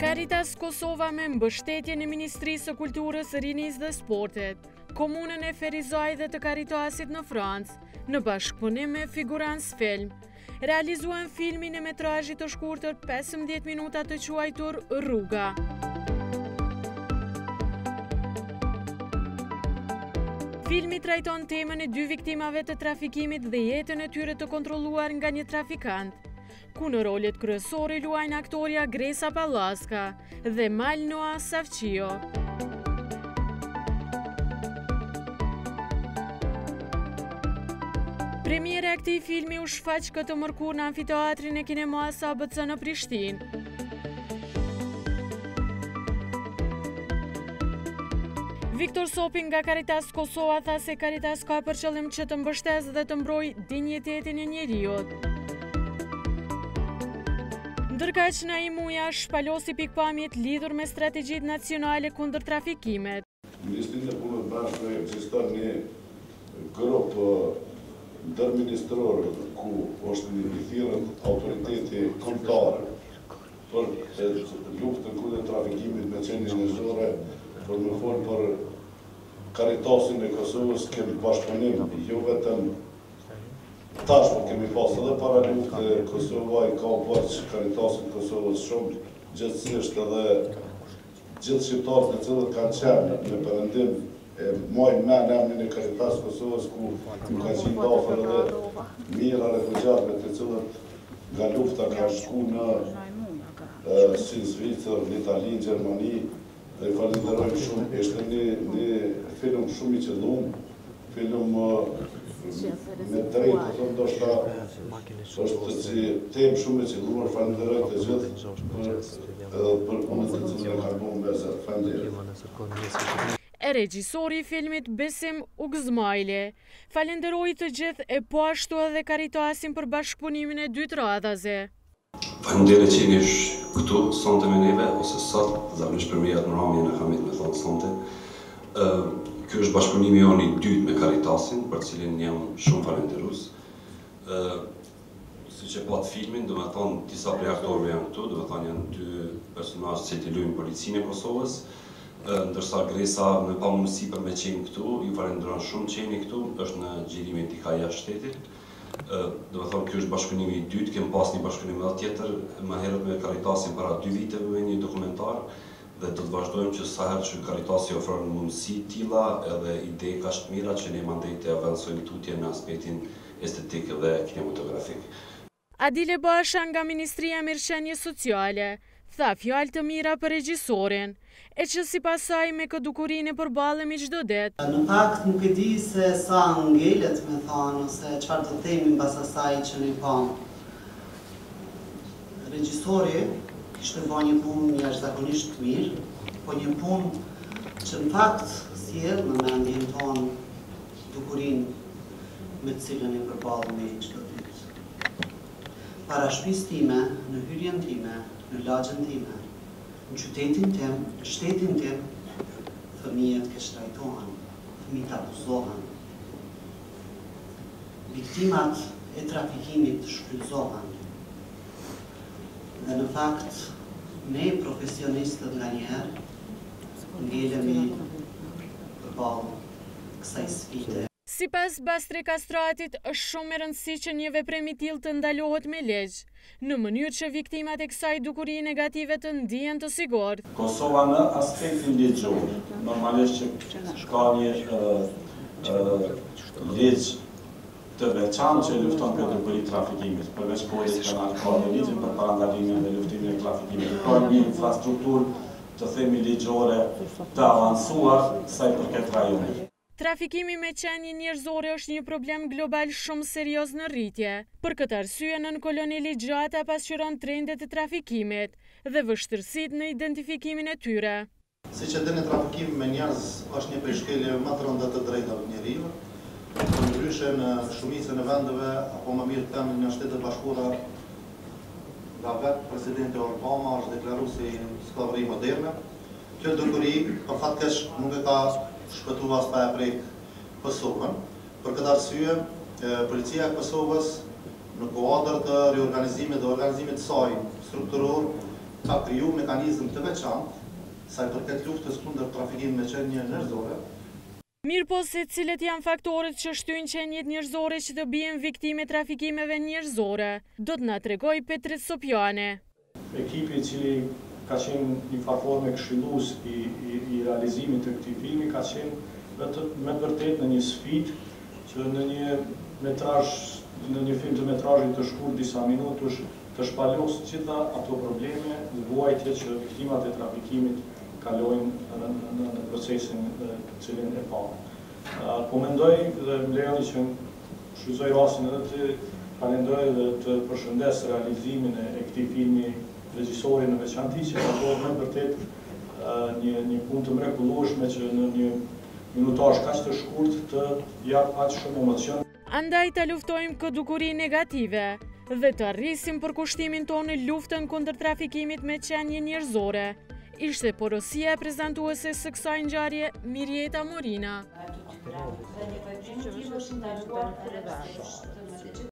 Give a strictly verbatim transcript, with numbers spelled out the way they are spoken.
Caritas Kosova me mbështetjen e Ministrisë së Kulturës, Rinisë dhe Sportit, komunën e Ferizaj dhe të Caritasit në Francë, në bashkëpunim me Figurance Film, realizuan filmin e metrazhit të shkurtër pesëmbëdhjetë minuta të quajtur Rruga. Filmi trajton temën e dy viktimave të trafikimit dhe jetën e tyre të kontrolluar nga një trafikant, ku në rolet kryesore luajnë aktoria Gresa Pallaska dhe Malnoa Savcio. Premiera e këtij filmi u shfaq këtë mërkur në amfiteatrin e Kinemas A B C në Prishtinë. Viktor Sopi nga Caritas Kosova tha se Caritas ka për qëllim që të mbështesë dhe të mbrojë dinjitetin e njeriut. Ndërkaq Naim Uja shpalosi pikpamjet lidhur me strategjitë nacionale kundër trafikimit. Ministrinë e Punës Brendshme ekziston një grup ndërministror ku është një thirrën autoriteti kombëtar për luftën kundër trafikimit me qenie njerëzore, për më folë për Caritasin e Kosovës, kemi bashkëpunim, jo vetëm tash, por kemi pas edhe para lufte Kosova i ka bërë që Caritasin e Kosovës shumë gjithësisht edhe gjithë shqiptarët e cilët kanë qenë në perëndim e mojnë me në emrin e Caritas Kosovës, ku më ka qenë dafër edhe mira refugjatëve të cilët nga lufta kanë shku në si Zvicër, në Itali, në Gjermani, dhe falenderojmë shumë. Ishte një, një film shumë i qëllum, film me drejtë, të thëmë ndoshta është si temë shumë i qëlluar, falenderojmë të gjithë për, për punët të cilën e kanë bërë me zë. Falenderojmë. E regjisori i filmit Besim Ugzmajli falenderoi të gjithë e po ashtu edhe Caritasin për bashkëpunimin e dy të radhaze. Faleminderit që jeni këtu sonte me neve, ose sot, zakonisht për meja të Ramjen e Hamit me thonë sonte. Ky është bashkëpunimi jonë i dytë me Caritasin, për cilin jam shumë falenderues. Siç e pat filmin, do të thonë disa prej aktorëve janë këtu, do të thonë janë dy personazhe që luajnë policinë e Kosovës, ndërsa Gresa me pa mundësi për me qenë këtu, ju falenderoj shumë që jeni këtu, është në xhirimin tika jashtë shtetit. Do të thonë, kjo është bashkëpunimi i dytë, kem pas një bashkëpunim edhe tjetër, më herët me Caritasin para dy viteve me një dokumentar, dhe do të vazhdojmë që sa herë që Caritasi ofron mundësi tilla edhe ide kaq të mira që ne mandej të avancojmë tutje në aspektin estetik dhe kinematografik. Adile Basha nga Ministria e Mirëqenies Sociale tha fjalë të mira për regjisorin, e që sipas saj me këtë dukurinë e përballemi çdo ditë. Në fakt nuk e di se sa ngelet me thonë, ose çfarë të themi mbas asaj që ne pam. Regjisori kishte bërë një punë jashtëzakonisht të mirë, po një punë që në fakt sjell në mendjen tonë dukurinë me të cilën e përballemi çdo ditë. Para shtëpisë time, në hyrjen time, në lagjën time, në qytetin tim, në shtetin tim, fëmijët keq trajtohen, fëmijët abuzohen. Viktimat e trafikimit shfrytëzohen. Dhe në fakt, ne profesionistët nga njerë, ngelemi përballë kësaj sfide. Sipas Bastre Kastratit, është shumë e rëndësishme që një veprim i tillë të ndalohet me ligj, në mënyrë që viktimat e kësaj dukurie negative të ndihen të sigurt. Kosova në aspektin ligjor, normalisht që ka një ligj të veçantë që lufton këtë dukuri trafikimit, përveç kodit penal ka një ligjin për parandalimin dhe luftimin e trafikimit. Ka një infrastrukturë të themi ligjore të avancuar sa i përket rajonit. Trafikimi me qenie njerëzore është një problem global shumë serioz në rritje. Për këtë arsye, nën koloneli Gjata pasqyron trendet e trafikimit dhe vështirësitë në identifikimin e tyre. Siç e dini, trafikimi me njerëz është një prej shkelje më të rënda të drejtave të njeriu. Ndryshe në shumicën e vendeve, apo më mirë të them në Shtetet Bashkuara, nga vetë presidenti Obama është deklaruar si skllavëri moderne. Kjo dukuri përfatkesh nuk e ka shpëtu as pa e prek Kosovën. Për këtë arsye, policia e Kosovës në kuadër të riorganizimit dhe organizimit të saj strukturor ka kriju mekanizm të veçantë sa i përket luftës kundër trafikimit me qenie njerëzore. Mirë po se cilët janë faktorët që shtyjnë qenjet njerëzore që të bien viktime trafikimeve njerëzore, do të na tregoj Petrit Sopjane. Ekipi i cili ka qenë një farforme këshillues i, i, i realizimit të këtij filmi ka qenë me vërtet në një sfidë që në një metrazh, në një film të metrazhit të shkurt disa minutash të shpalos gjitha ato probleme dhe vuajtje që viktimat e trafikimit kalojnë në, në, në procesin të cilin e pa. Po mendoj dhe më lejoni që shfrytëzoj rastin edhe të falendoj dhe të përshëndes realizimin e, e këtij filmi regjisorin në veçantë që ka bërë me vërtet një, një punë të mrekullueshme që në një minutazh kaq të shkurt të jap aq shumë emocion. Andaj ta luftojmë këtë dukuri negative dhe të arrisim përkushtimin tonë në luftën kundër trafikimit me qenie njerëzore. Ishte porosia e prezantuese së kësaj ngjarje Mirjeta Morina.